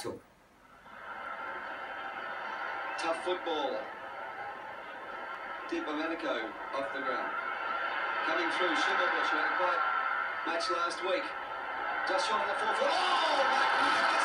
tackle. Tough football. Domenico off the ground. Coming through, Schimmelbusch, who had a quiet match last week. Just shot on the 4 foot. Oh, magnificent!